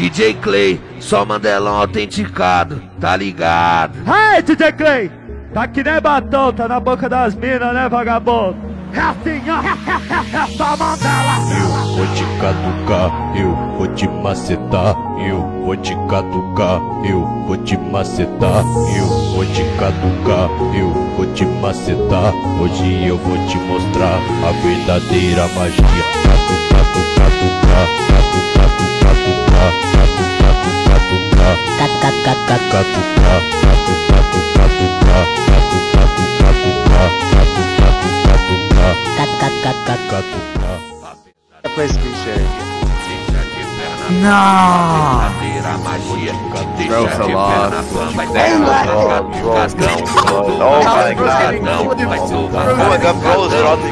DJ Clay, só Mandelão autenticado, tá ligado? Hey, DJ Clay! Tá que nem batom, tá na boca das minas, né, vagabundo? É assim, ó, é só Mandela. Eu vou te caducar, eu vou te macetar. Eu vou te caducar, eu vou te macetar. Eu vou te caducar, eu vou te macetar. Hoje eu vou te mostrar a verdadeira magia. Caducar, com esse bicho aí. Não! Bro, fell off. Oh my god. Oh my god, bro, is it on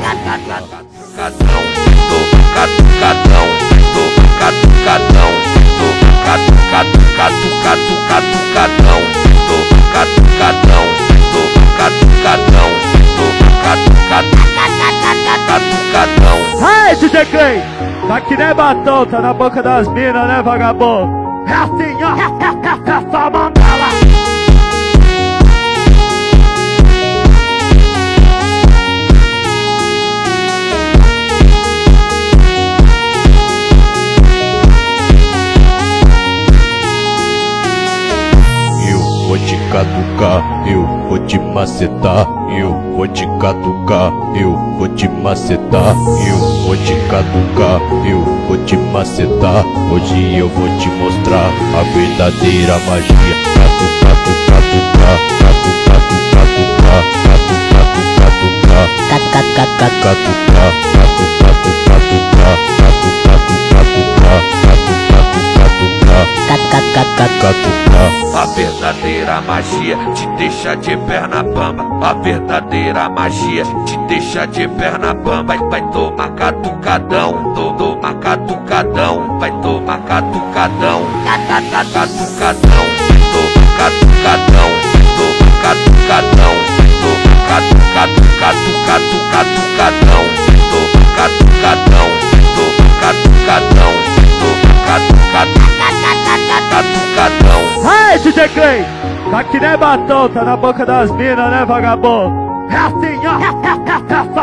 Hey, DJ Clay! Tá que nem batom, tá na boca das minas, né, vagabundo? É assim, ó, é só Mandela. vou te caducar, eu vou te macetar. Eu vou te caducar, eu vou te macetar. Eu vou te caducar, eu vou te macetar. Hoje eu vou te mostrar a verdadeira magia. A verdadeira magia te deixa de perna bamba. A verdadeira magia te deixa de perna bamba. Vai tomar catucadão, toma catucadão. Vai tomar catucadão, catucadão. Toma catucadão, toma catucadão. Toma catucadão. Toma catucadão, toma catucadão. Catucadão. Hey, DJ Clay! Tá que nem batom, tá na boca das minas, né, vagabundo? É assim, ó, é